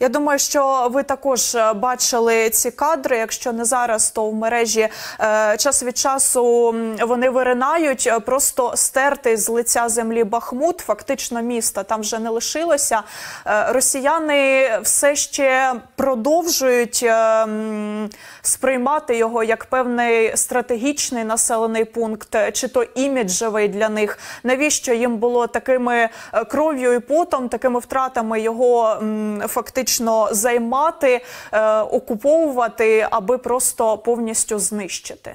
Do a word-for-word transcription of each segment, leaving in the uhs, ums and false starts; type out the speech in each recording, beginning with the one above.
Я думаю, що ви також бачили ці кадри. Якщо не зараз, то в мережі е, час від часу вони виринають. Просто стерти з лиця землі Бахмут, фактично міста там вже не лишилося. Е, росіяни все ще продовжують е, сприймати його як певний стратегічний населений пункт, чи то іміджевий для них. Навіщо їм було такими кров'ю і потом, такими втратами його м, фактично займати, е, окуповувати, аби просто повністю знищити?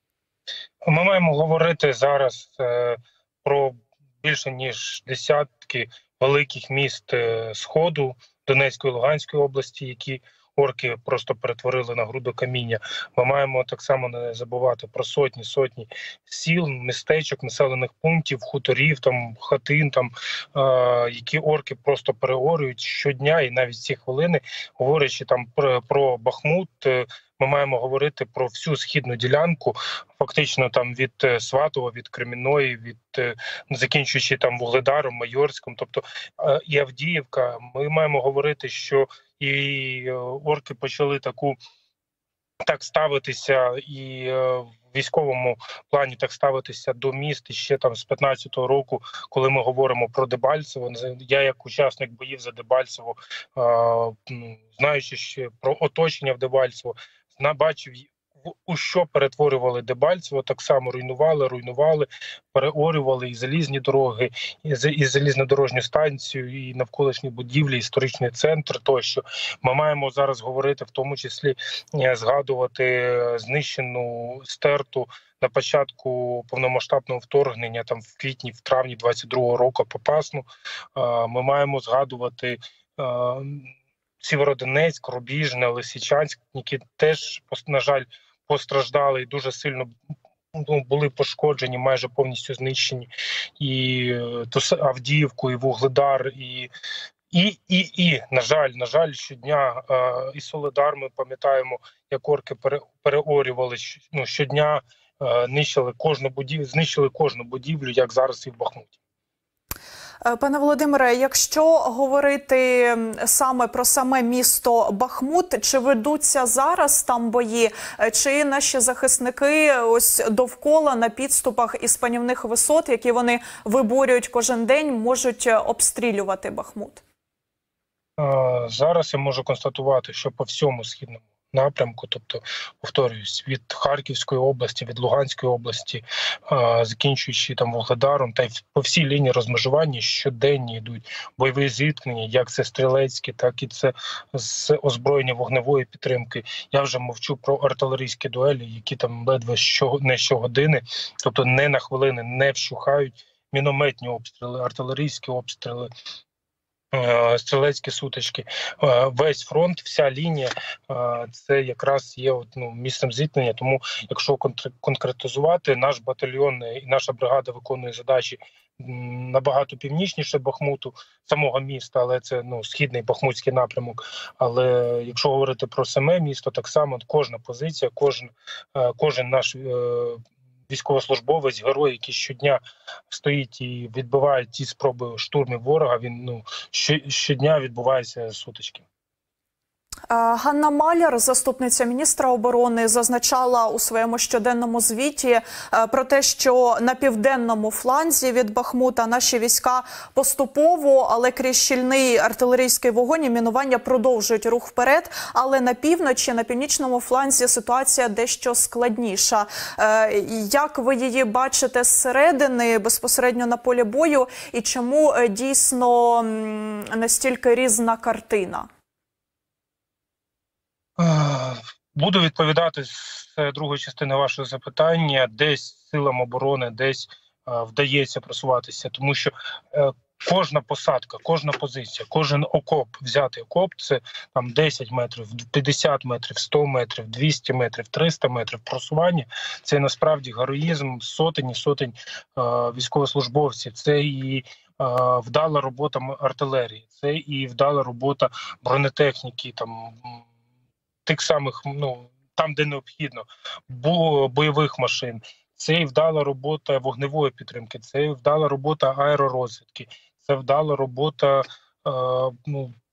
Ми маємо говорити зараз е, про більше ніж десятки великих міст е, Сходу, Донецької, Луганської області, які орки просто перетворили на груду каміння. Ми маємо так само не забувати про сотні, сотні сіл, містечок, населених пунктів, хуторів, там, хатин, там, е, які орки просто переорюють щодня, і навіть ці хвилини, говорячи там про, про Бахмут, е, ми маємо говорити про всю східну ділянку, фактично там від Сватова, від Кремінної, від закінчуючи там Вугледаром, Майорськом, тобто і Авдіївка. Ми маємо говорити, що і орки почали таку так ставитися і в військовому плані так ставитися до міст ще там з п'ятнадцятого року, коли ми говоримо про Дебальцево. Я як учасник боїв за Дебальцево, знаючи ще про оточення в Дебальцево, бачив, у що перетворювали Дебальцево, так само руйнували, руйнували, переорювали і залізні дороги, і залізнодорожню станцію, і навколишні будівлі, історичний центр тощо. Ми маємо зараз говорити, в тому числі згадувати знищену стерту на початку повномасштабного вторгнення, там в квітні, в травні двадцять другого року Попасну. Ми маємо згадувати Сєвєродонецьк, Рубіжне, Лисичанськ, які теж, на жаль, постраждали і дуже сильно ну, були пошкоджені, майже повністю знищені. І то Авдіївку, і Вугледар, і, і, і, і на жаль, на жаль, щодня е, і Солидар, ми пам'ятаємо, як орки пере, переорювали, ну, щодня е, нищили кожну будівлю, знищили кожну будівлю, як зараз і в Бахмуті. Пане Володимире, якщо говорити саме про саме місто Бахмут, чи ведуться зараз там бої, чи наші захисники ось довкола на підступах із панівних висот, які вони виборюють кожен день, можуть обстрілювати Бахмут? Зараз я можу констатувати, що по всьому східному напрямку, тобто, повторююсь, від Харківської області, від Луганської області, закінчуючи там Вугледаром, та й по всій лінії розмежування щоденні йдуть бойові зіткнення, як це стрілецькі, так і це з озброєння вогневої підтримки. Я вже мовчу про артилерійські дуелі, які там ледве що, не щогодини, тобто не на хвилини, не вщухають, мінометні обстріли, артилерійські обстріли, стрілецькі сутички. Весь фронт, вся лінія, це якраз є от, ну, місцем зіткнення. Тому, якщо конкретизувати, наш батальйон і наша бригада виконує задачі набагато північніше Бахмуту, самого міста, але це ну, східний бахмутський напрямок. Але якщо говорити про саме місто, так само кожна позиція, кожен, кожен наш військовослужбовець, герой, який щодня стоїть і відбиває ті спроби штурмів ворога, він ну, щодня відбуваються сутички. Ганна Маляр, заступниця міністра оборони, зазначала у своєму щоденному звіті про те, що на південному фланзі від Бахмута наші війська поступово, але крізь щільний артилерійський вогонь і мінування продовжують рух вперед, але на півночі, на північному фланзі ситуація дещо складніша. Як ви її бачите зсередини, безпосередньо на полі бою, і чому дійсно настільки різна картина? Буду відповідати з другої частини вашого запитання. Десь силам оборони, десь е, вдається просуватися, тому що е, кожна посадка, кожна позиція, кожен окоп, взятий окоп, це там десять метрів, п'ятдесят метрів, сто метрів, двісті метрів, триста метрів просування. Це насправді героїзм сотень і сотень е, військовослужбовців. Це і е, вдала робота артилерії, це і вдала робота бронетехніки, там, тих самих, ну, там, де необхідно, бойових машин. Це і вдала робота вогневої підтримки, це і вдала робота аеророзвідки, це вдала робота е, ну,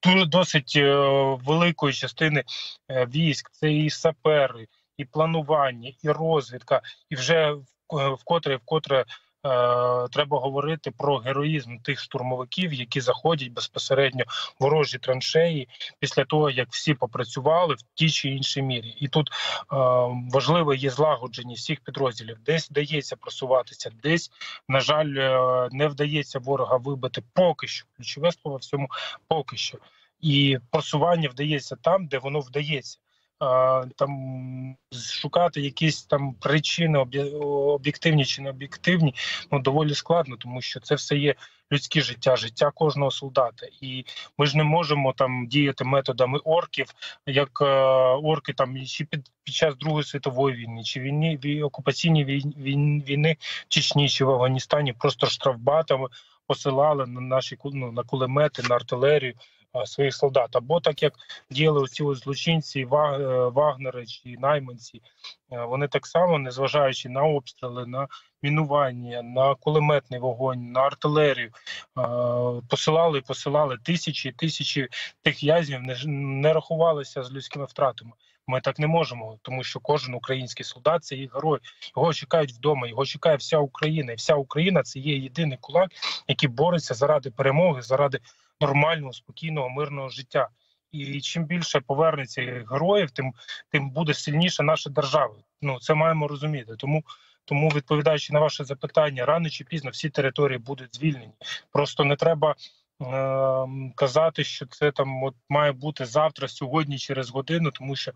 дуже досить е, великої частини е, військ. Це і сапери, і планування, і розвідка, і вже вкотре, вкотре Е, треба говорити про героїзм тих штурмовиків, які заходять безпосередньо в ворожі траншеї після того, як всі попрацювали в тій чи іншій мірі. І тут е, важливо є злагодженість всіх підрозділів. Десь вдається просуватися, десь, на жаль, е, не вдається ворога вибити поки що. Ключове слово в цьому поки що. І просування вдається там, де воно вдається. Там шукати якісь там причини, об'єктивні чи не об'єктивні, ну доволі складно, тому що це все є людське життя, життя кожного солдата. І ми ж не можемо там діяти методами орків, як е, орки там чи під, під час Другої світової війни, чи війни, вій, окупаційні війни, війни в Чечні, чи в Афганістані, просто штрафбатами посилали на наші ну, на кулемети, на артилерію своїх солдат. Або так, як діяли ці злочинці, вагнери чи найманці, вони так само, незважаючи на обстріли, на мінування, на кулеметний вогонь, на артилерію, посилали і посилали тисячі і тисячі тих в'язнів, не, не рахувалися з людськими втратами. Ми так не можемо, тому що кожен український солдат – це є герой. Його чекають вдома, його чекає вся Україна. І вся Україна – це є єдиний кулак, який бореться заради перемоги, заради нормального, спокійного, мирного життя. І чим більше повернеться героїв, тим тим буде сильніша наша держава. Ну, це маємо розуміти. Тому, тому відповідаючи на ваше запитання, рано чи пізно всі території будуть звільнені. Просто не треба е- казати, що це там от має бути завтра, сьогодні, через годину, тому що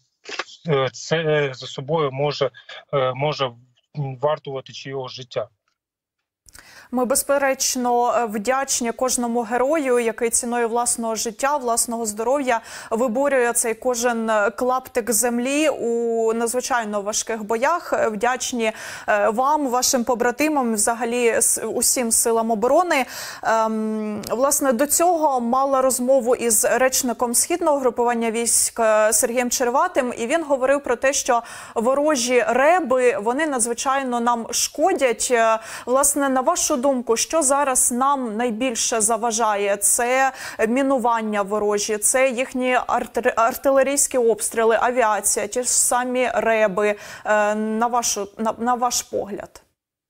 це за собою може, е- може вартувати чийого життя. Ми, безперечно, вдячні кожному герою, який ціною власного життя, власного здоров'я виборює цей кожен клаптик землі у надзвичайно важких боях. Вдячні вам, вашим побратимам, взагалі усім силам оборони. Власне, до цього мала розмову із речником Східного групування військ Сергієм Черватим, і він говорив про те, що ворожі реби, вони надзвичайно нам шкодять. Власне, на вашу думку, що зараз нам найбільше заважає? Це мінування ворожі, це їхні арт... артилерійські обстріли, авіація, ті ж самі реби, на, вашу, на, на ваш погляд?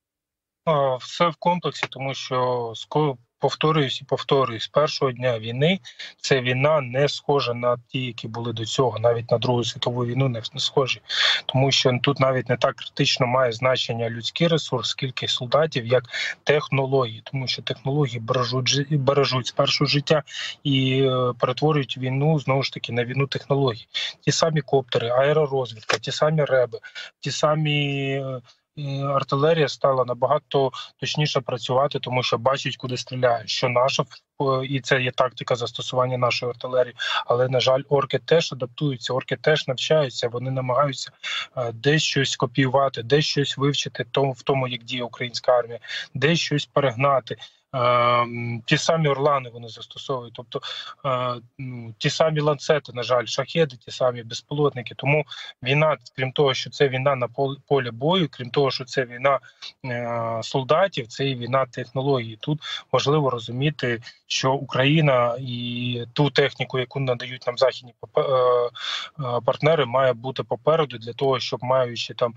Все в комплексі, тому що повторююсь і повторююсь, з першого дня війни ця війна не схожа на ті, які були до цього, навіть на Другу світову війну не схожі. Тому що тут навіть не так критично має значення людський ресурс, скільки солдатів, як технології. Тому що технології бережуть, бережуть спершу життя і е, перетворюють війну, знову ж таки, на війну технологій. Ті самі коптери, аеророзвідка, ті самі реби, ті самі... Е, артилерія стала набагато точніше працювати, тому що бачить, куди стріляє, що наша, і це є тактика застосування нашої артилерії. Але, на жаль, орки теж адаптуються, орки теж навчаються, вони намагаються десь щось копіювати, десь щось вивчити в тому, як діє українська армія, десь щось перегнати. Uh, ті самі орлани вони застосовують, тобто uh, ну, ті самі ланцети, на жаль, шахеди, ті самі безпілотники. Тому війна, крім того, що це війна на полі бою, крім того, що це війна uh, солдатів, це і війна технологій. Тут важливо розуміти, що Україна і ту техніку, яку надають нам західні uh, uh, партнери, має бути попереду для того, щоб, маючи там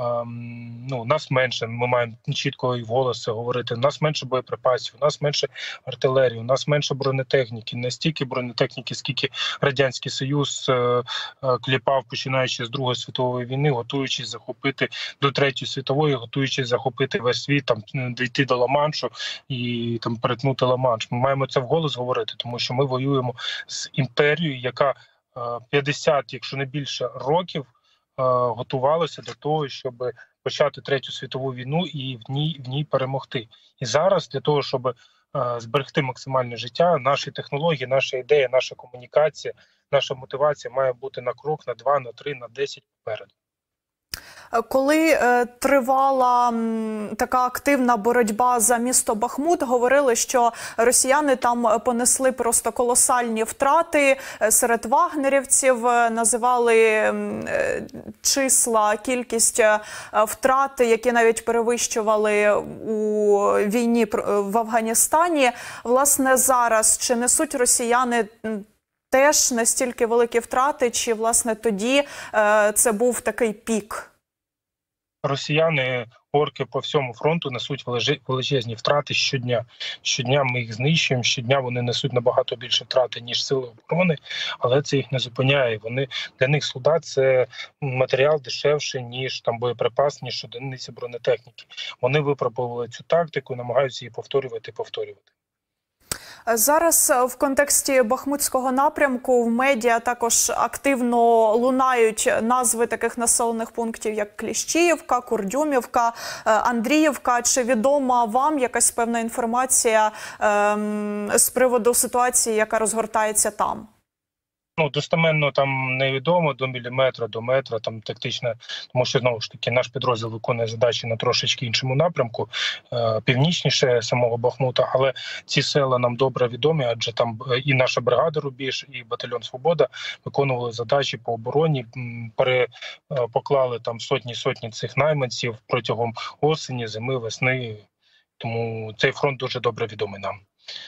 ну, нас менше, ми маємо чітко і вголос це говорити, у нас менше боєприпасів, у нас менше артилерії, у нас менше бронетехніки, не стільки бронетехніки, скільки Радянський Союз е, е, кліпав, починаючи з Другої світової війни, готуючись захопити до Третьої світової, готуючись захопити весь світ, там, дійти до Ла-Маншу і там перетнути Ла-Манш. Ми маємо це вголос говорити, тому що ми воюємо з імперією, яка е, п'ятдесят, якщо не більше, років готувалося до того, щоб почати Третю світову війну і в ній в ній перемогти. І зараз для того, щоб е, зберегти максимальне життя, наші технології, наша ідея, наша комунікація, наша мотивація має бути на крок, на два, на три, на десять попереду. Коли е, тривала м, така активна боротьба за місто Бахмут, говорили, що росіяни там понесли просто колосальні втрати е, серед вагнерівців, е, називали е, числа, кількість е, втрат, які навіть перевищували у війні в Афганістані. Власне, зараз чи несуть росіяни теж настільки великі втрати, чи, власне, тоді е, це був такий пік? Росіяни, орки по всьому фронту несуть величезні втрати щодня. Щодня ми їх знищуємо, щодня вони несуть набагато більше втрати, ніж сили оборони, але це їх не зупиняє. Вони, для них солдат – це матеріал дешевший, ніж там боєприпас, ніж одиниці бронетехніки. Вони випробували цю тактику, намагаються її повторювати і повторювати. Зараз в контексті Бахмутського напрямку в медіа також активно лунають назви таких населених пунктів, як Кліщіївка, Курдюмівка, Андріївка. Чи відома вам якась певна інформація ем, з приводу ситуації, яка розгортається там? Ну, достеменно там невідомо, до міліметра, до метра, там тактично, тому що, знову ж таки, наш підрозділ виконує задачі на трошечки іншому напрямку, е, північніше самого Бахмута, але ці села нам добре відомі, адже там і наша бригада «Рубіж», і батальйон «Свобода» виконували задачі по обороні, пере, е, поклали там сотні-сотні цих найманців протягом осені, зими, весни, тому цей фронт дуже добре відомий нам.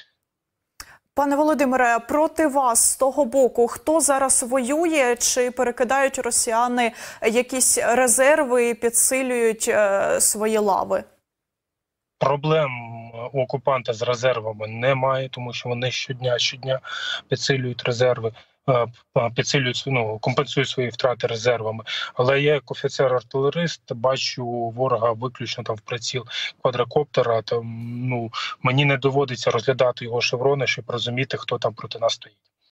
Пане Володимире, проти вас з того боку, хто зараз воює, чи перекидають росіяни якісь резерви і підсилюють е, свої лави? Проблем у окупанта з резервами немає, тому що вони щодня, щодня підсилюють резерви, підсилюють, ну, компенсують свої втрати резервами. Але я як офіцер-артилерист бачу ворога виключно там в приціл квадрокоптера. Там, ну, мені не доводиться розглядати його шеврони, щоб розуміти, хто там проти нас стоїть.